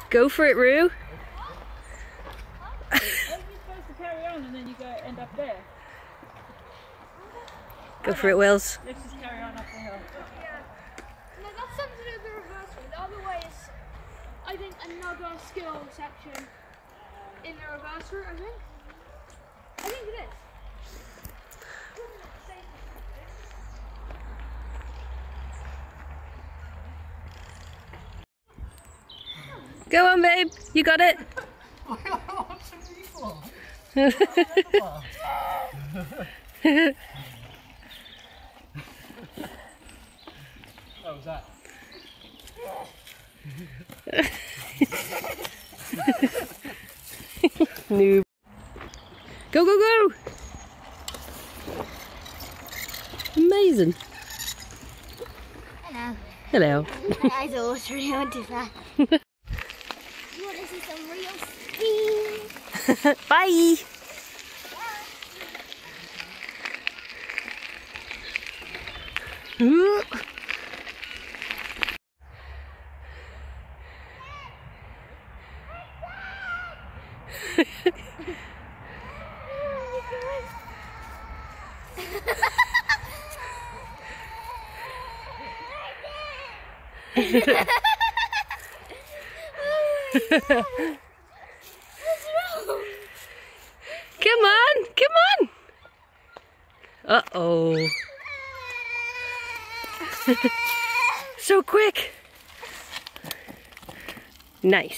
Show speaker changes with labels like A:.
A: Go for it, Rue.
B: You're supposed to carry on and then you end up there.
A: Go for it, Wills.
B: Let's just carry on up the hill.
C: No, that's something to do with the reverse route. The other way is, I think, another skill section in the reverse route, I think. I think it is.
A: Go on, babe. You got it.
D: What was that?
A: Noob. Go, go, go! Amazing.
C: Hello.
A: Hello.
C: My eyes are watering on too fast. You want to see some real speed?
A: Bye. Ooh. Come on, come on. Uh-oh. So quick. Nice.